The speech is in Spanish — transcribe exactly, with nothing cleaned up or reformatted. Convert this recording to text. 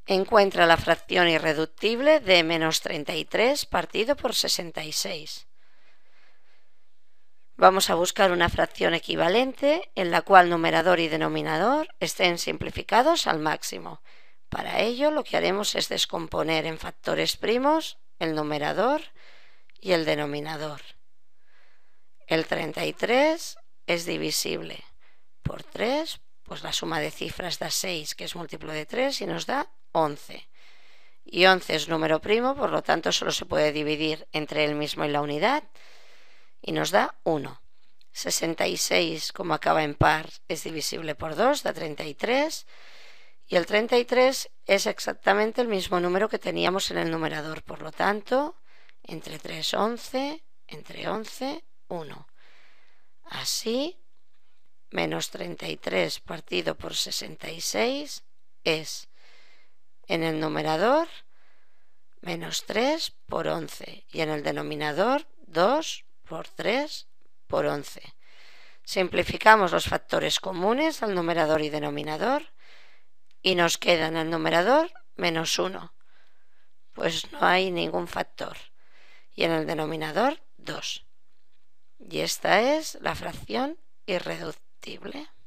Encuentra la fracción irreductible de menos treinta y tres partido por sesenta y seis. Vamos a buscar una fracción equivalente en la cual numerador y denominador estén simplificados al máximo. Para ello lo que haremos es descomponer en factores primos el numerador y el denominador. El treinta y tres es divisible por tres, pues la suma de cifras da seis, que es múltiplo de tres, y nos da once. Y once es número primo, por lo tanto solo se puede dividir entre él mismo y la unidad, y nos da uno. sesenta y seis, como acaba en par, es divisible por dos, da treinta y tres, y el treinta y tres es exactamente el mismo número que teníamos en el numerador, por lo tanto, entre tres, once, entre once, uno. Así, menos treinta y tres partido por sesenta y seis es, en el numerador, menos tres por once, y en el denominador, dos por tres por once. Simplificamos los factores comunes al numerador y denominador y nos queda en el numerador menos uno, pues no hay ningún factor, y en el denominador dos. Y esta es la fracción irreductible.